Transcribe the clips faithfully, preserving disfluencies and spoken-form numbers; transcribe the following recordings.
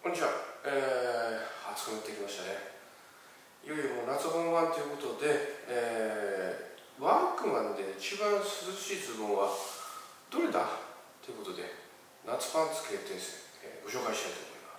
こんにちは、えー、暑くなってきましたね。いよいよもう夏本番ということで、えー、ワークマンで一番涼しいズボンはどれだということで、夏パンツ決定戦、えー、ご紹介したいと思います。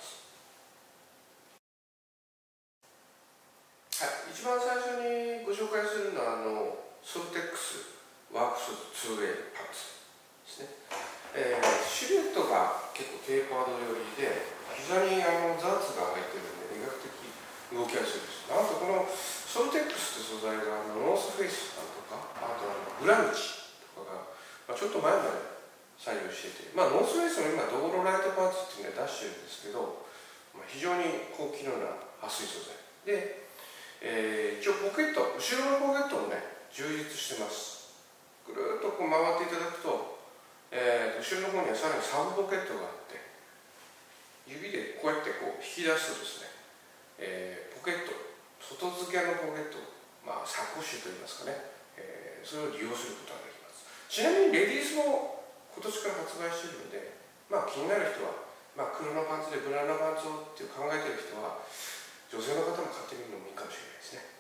はい、一番最初にご紹介するのはあのソルテックスワークス ツーウェイ パンツですね。えー、シルエットが結構テーパード寄りで、膝にあのザーツが入ってるので、医学的動きやすいです。なんとこのソルテックスって素材があのノースフェイスさんとか、あとあのブランチとかが、まあ、ちょっと前まで採用してて、まあ、ノースフェイスも今ドーロライトパンツっていうのを出してるんですけど、まあ、非常に高機能な撥水素材で、えー、一応ポケット、後ろのポケットもね充実してます。ぐるっとこう回っていただくと、えー、後ろの方にはさらにサブポケットがあって、指でこうやってこう引き出すとですね、えー、ポケット、外付けのポケット、まあ、サコッシュといいますかね、えー、それを利用することができます。ちなみにレディースも今年から発売しているので、まあ、気になる人は、まあ、黒のパンツでブラウンのパンツをって考えている人は、女性の方も買ってみるのもいいかもしれないですね。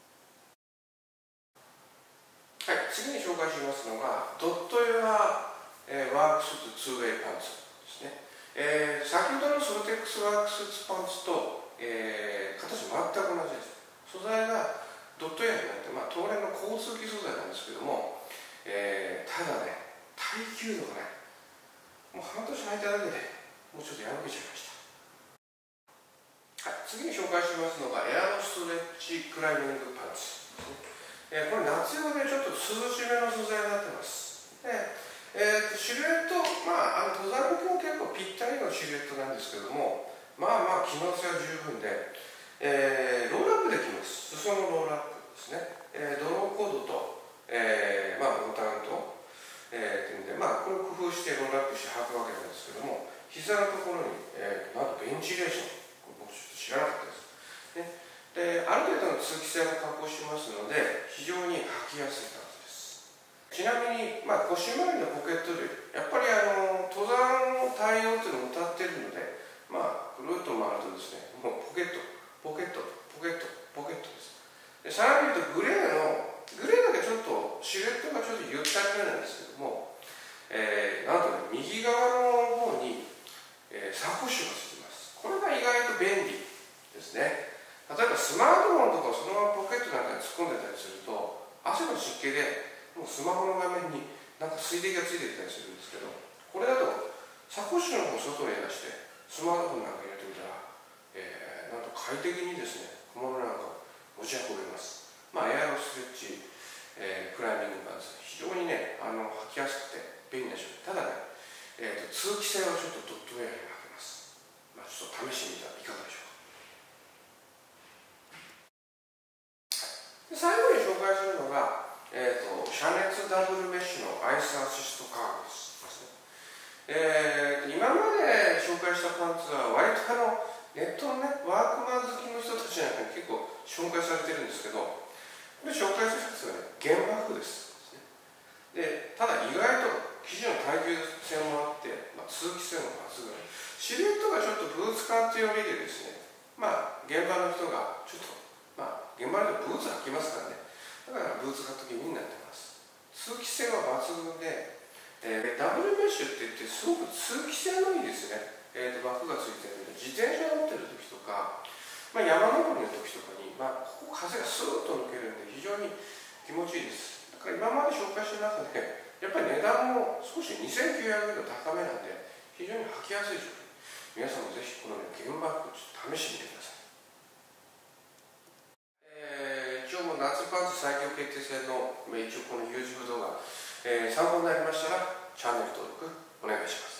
はい、次に紹介しますのが、ドットヨア、えー、ワークスーツ ツーウェイ パンツですね。えー、先ほどのソルテックスワークスーツパンツと、えー、形全く同じです。素材がドットヨアになって、まあ、当然の交通気素材なんですけども、えー、ただね、耐久度がね、もう半年履いただけでもうちょっとやらけちゃいました。はい、次に紹介しますのがエアロストレッチクライミングパンツですね。えー、これ夏用でちょっと涼しめの素材になってます。でえー、とシルエット、まあ、あの登山向けも結構ぴったりのシルエットなんですけども、まあまあ機能性は十分で、えー、ロールアップできます。裾のロールアップですね。えー、ドローコードと、えーまあ、ボタンと、えー、っていうんで、まあ、これを工夫してロールアップして履くわけなんですけども、膝のところに、えー、なんとベンチレーション、これ僕ちょっと知らなかったです。ねである程度の通気性も確保しますので、非常に履きやすいパンツです。ちなみに、まあ、腰回りのポケット類、やっぱりあの登山対応というのを謳っているので、まあ、ぐるっと回るとですね、もうポケット、ポケット、ポケット、ポケットです。でさらに言うと、グレーの、グレーだけちょっとシルエットがちょっとゆったりめなんですけども、えー、なんとね、右側の方に、えー、サコッシュがついています。これが意外と便利ですね。例えばスマートフォンとかをそのままポケットなんかに突っ込んでたりすると、汗の湿気でもうスマホの画面になんか水滴がついてきたりするんですけど、これだとサコッシュの方を外に出してスマートフォンなんか入れてみたら、えー、なんと快適にですね、小物なんか持ち運べます。まあ、エアロストレッチ、えー、クライミングパンツ、非常にね、あの履きやすくて便利な商品。ただね、えーと、通気性はちょっとドットウェアに履けます。まあ、ちょっと試してみたらいかがでしょうか。最後に紹介するのが、えーと、遮熱ダブルメッシュのアイスアシストカーブですね。えー、今まで紹介したパンツは割とあのネットのね、ワークマン好きの人たちなんかに結構紹介されてるんですけど、これ紹介するやつはね、原爆です。で、ただ意外と生地の耐久性もあって、まあ、通気性も抜群。シルエットがちょっとブーツカット寄りでですね、まあ現場の人がちょっとまあ、現場でブーツ履きますからね。だからブーツカット気味になってます。通気性は抜群で、えー、ダブルメッシュって言ってすごく通気性のいいですね。えーと、バッグがついてるので、自転車乗ってる時とか、まあ、山登りの時とかに、まあ、ここ風がスーッと抜けるんで非常に気持ちいいです。だから今まで紹介した中で、やっぱり値段も少しにせんきゅうひゃくえんと高めなんで、非常に履きやすい商品。皆さんもぜひこのね、原バッグをちょっと試してみてください。夏パンツ最強決定戦の一応この YouTube 動画、えー、参考になりましたらチャンネル登録お願いします。